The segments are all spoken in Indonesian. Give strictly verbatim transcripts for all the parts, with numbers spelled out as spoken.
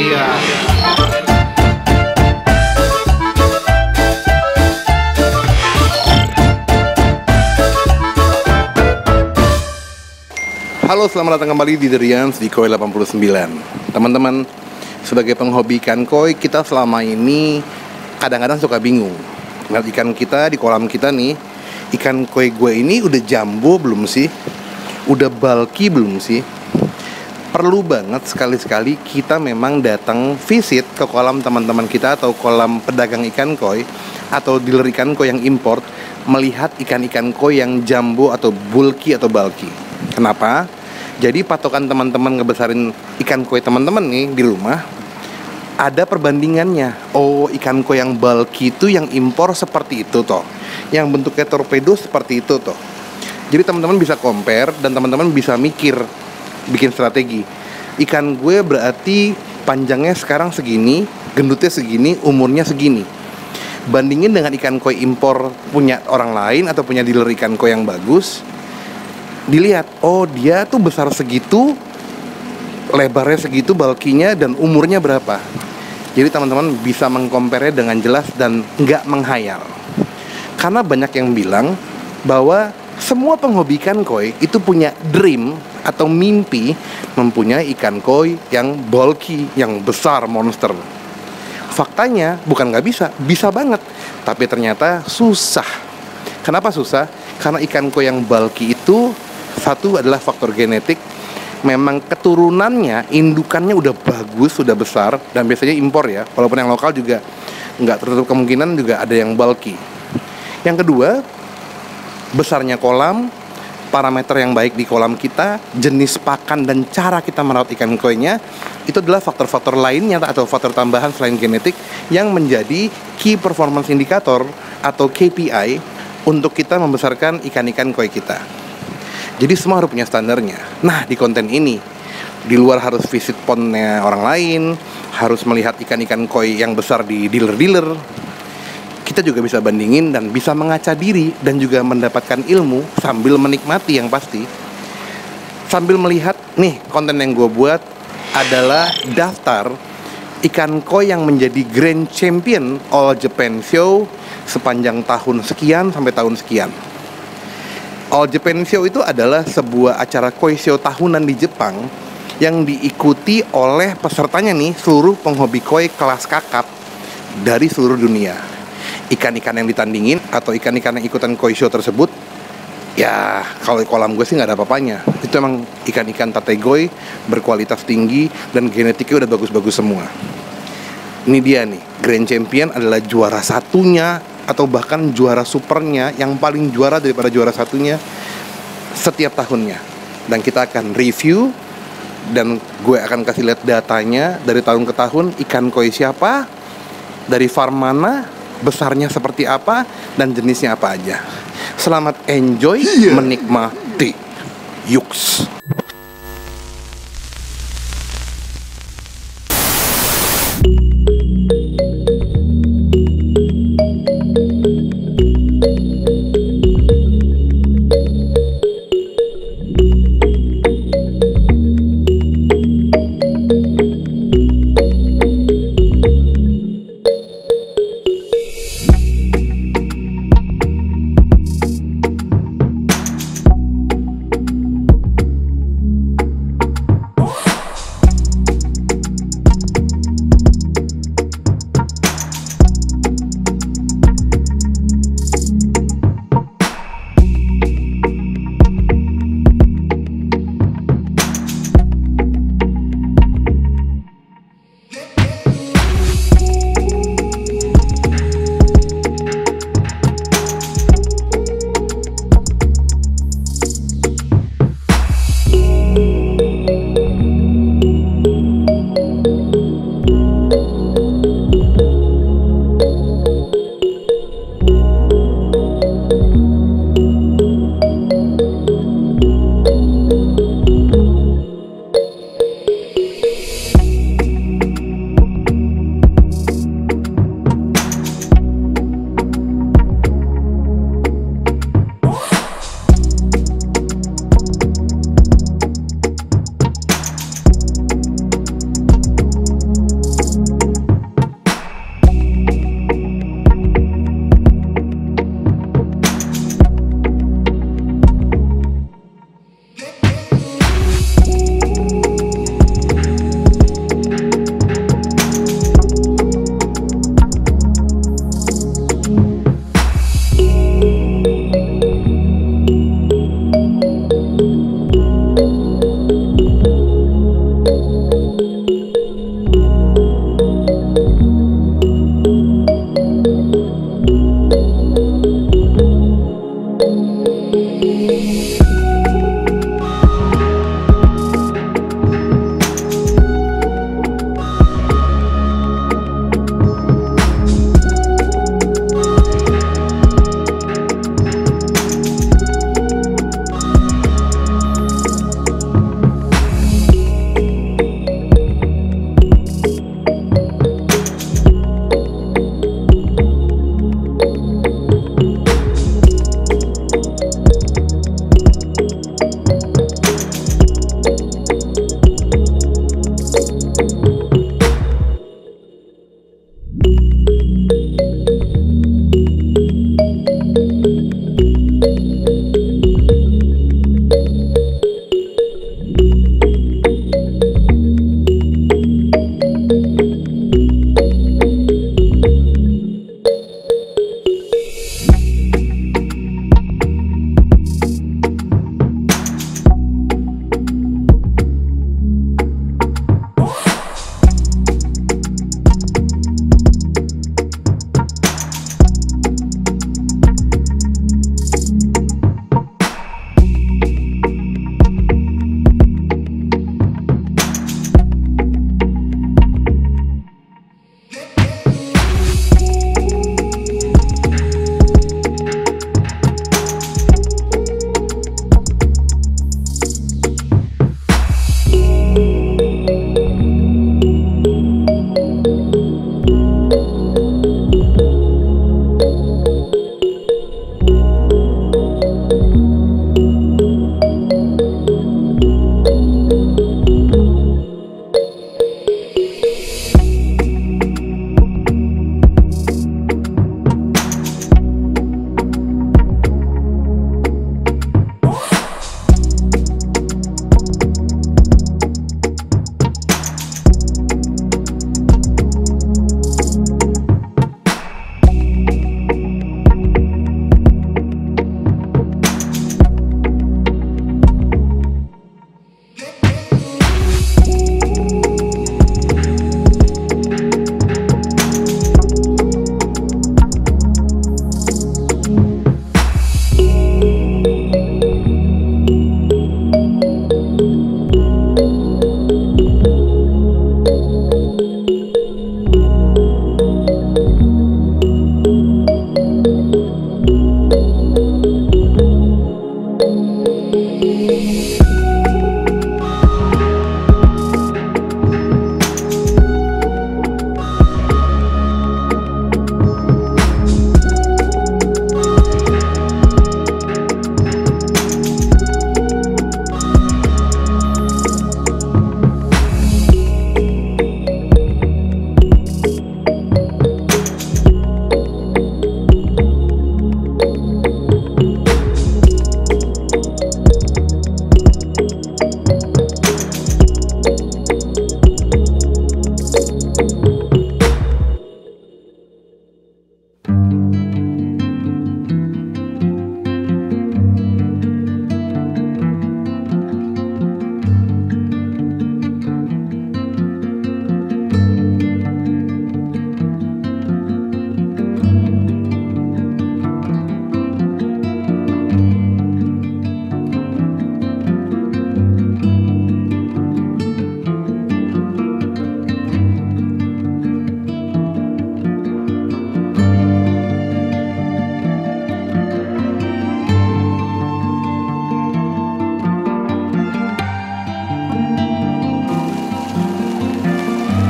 Iya. Halo, selamat datang kembali di The Rians di Koi delapan puluh sembilan. Teman-teman, sebagai penghobi ikan koi, kita selama ini kadang-kadang suka bingung. Ngeliat ikan kita di kolam kita nih, ikan koi gue ini udah jumbo belum sih? Udah bulky belum sih? Perlu banget sekali-sekali kita memang datang visit ke kolam teman-teman kita atau kolam pedagang ikan koi atau dealer ikan koi yang import, melihat ikan-ikan koi yang jumbo atau bulky atau bulky. Kenapa? Jadi patokan teman-teman ngebesarin ikan koi teman-teman nih di rumah, ada perbandingannya. Oh, ikan koi yang bulky itu yang impor seperti itu toh, yang bentuknya torpedo seperti itu toh. Jadi teman-teman bisa compare dan teman-teman bisa mikir, bikin strategi. Ikan gue berarti panjangnya sekarang segini, gendutnya segini, umurnya segini. Bandingin dengan ikan koi impor punya orang lain atau punya dealer ikan koi yang bagus. Dilihat, oh dia tuh besar segitu, lebarnya segitu, bulky-nya, dan umurnya berapa. Jadi teman-teman bisa mengcompare dengan jelas dan nggak menghayal. Karena banyak yang bilang bahwa semua penghobi ikan koi itu punya dream atau mimpi mempunyai ikan koi yang bulky, yang besar, monster. Faktanya bukan nggak bisa, bisa banget, tapi ternyata susah. Kenapa susah? Karena ikan koi yang bulky itu, satu adalah faktor genetik. Memang keturunannya, indukannya udah bagus, sudah besar, dan biasanya impor ya. Walaupun yang lokal juga nggak tertutup kemungkinan juga ada yang bulky. Yang kedua, besarnya kolam, parameter yang baik di kolam kita, jenis pakan dan cara kita merawat ikan koinya, itu adalah faktor-faktor lainnya atau faktor tambahan selain genetik yang menjadi key performance indicator atau K P I untuk kita membesarkan ikan-ikan koi kita. Jadi semua harus punya standarnya. Nah, di konten ini, di luar harus visit pondnya orang lain, harus melihat ikan-ikan koi yang besar di dealer-dealer, kita juga bisa bandingin dan bisa mengaca diri dan juga mendapatkan ilmu sambil menikmati yang pasti. Sambil melihat, nih konten yang gue buat adalah daftar ikan koi yang menjadi Grand Champion All Japan Show sepanjang tahun sekian sampai tahun sekian. All Japan Show itu adalah sebuah acara koi show tahunan di Jepang yang diikuti oleh pesertanya nih seluruh penghobi koi kelas kakap dari seluruh dunia. Ikan-ikan yang ditandingin atau ikan-ikan yang ikutan koi show tersebut, ya kalau di kolam gue sih nggak ada apa-apanya. Itu emang ikan-ikan tategoi berkualitas tinggi dan genetiknya udah bagus-bagus semua. Ini dia nih, Grand Champion adalah juara satunya atau bahkan juara supernya, yang paling juara daripada juara satunya setiap tahunnya. Dan kita akan review dan gue akan kasih lihat datanya dari tahun ke tahun, ikan koi siapa, dari farm mana, besarnya seperti apa, dan jenisnya apa aja. Selamat enjoy, yeah. Menikmati. Yuks.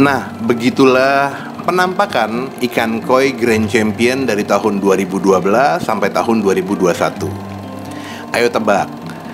Nah, begitulah penampakan ikan koi Grand Champion dari tahun dua ribu dua belas sampai tahun dua ribu dua puluh satu. Ayo tebak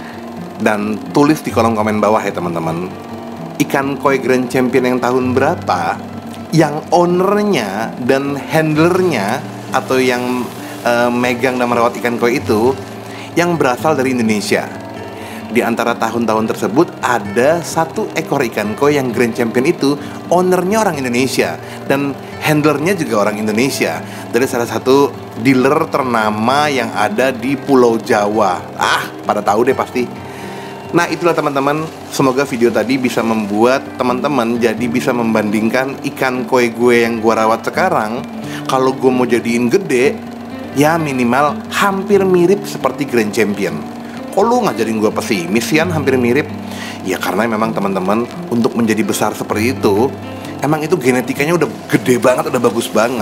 dan tulis di kolom komen bawah ya teman-teman. Ikan koi Grand Champion yang tahun berapa yang ownernya dan handlernya atau yang uh, megang dan merawat ikan koi itu yang berasal dari Indonesia. Di antara tahun-tahun tersebut ada satu ekor ikan koi yang Grand Champion itu ownernya orang Indonesia dan handlernya juga orang Indonesia dari salah satu dealer ternama yang ada di Pulau Jawa. Ah, pada tahu deh pasti. Nah, itulah teman-teman, semoga video tadi bisa membuat teman-teman jadi bisa membandingkan ikan koi gue yang gue rawat sekarang. Kalau gue mau jadiin gede, ya minimal hampir mirip seperti Grand Champion. Kok lu ngajarin gue pesimis Yan, hampir mirip? Ya karena memang teman-teman, untuk menjadi besar seperti itu emang itu genetikanya udah gede banget, udah bagus banget.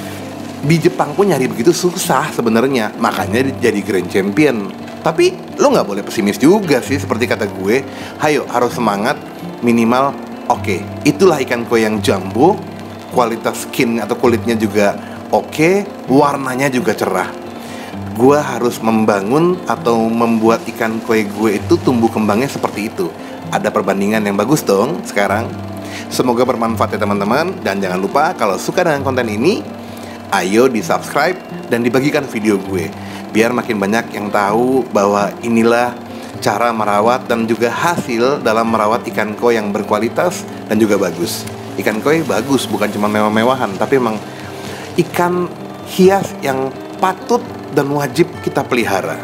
Di Jepang pun nyari begitu susah sebenarnya, makanya jadi Grand Champion. Tapi lu gak boleh pesimis juga sih, seperti kata gue. Hayo, harus semangat. Minimal, oke, okay, itulah ikan koi yang jumbo, kualitas skin atau kulitnya juga oke, okay, warnanya juga cerah. Gue harus membangun atau membuat ikan koi gue itu tumbuh kembangnya seperti itu. Ada perbandingan yang bagus dong sekarang. Semoga bermanfaat ya teman-teman. Dan jangan lupa kalau suka dengan konten ini, ayo di subscribe dan dibagikan video gue, biar makin banyak yang tahu bahwa inilah cara merawat dan juga hasil dalam merawat ikan koi yang berkualitas dan juga bagus. Ikan koi bagus, bukan cuma mewah-mewahan, tapi emang ikan hias yang patut dan wajib kita pelihara.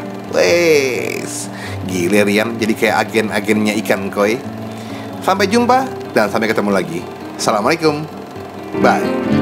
Wes, gile Rian, jadi kayak agen-agennya ikan koi. Sampai jumpa dan sampai ketemu lagi. Assalamualaikum. Bye.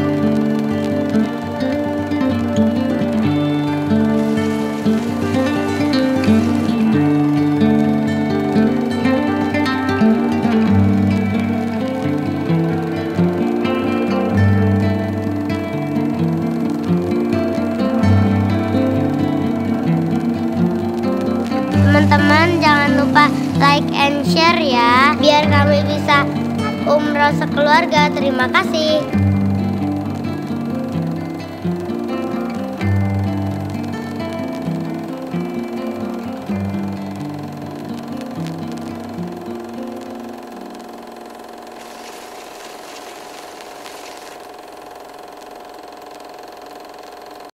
Teman-teman jangan lupa like and share ya, biar kami bisa umroh sekeluarga. Terima kasih.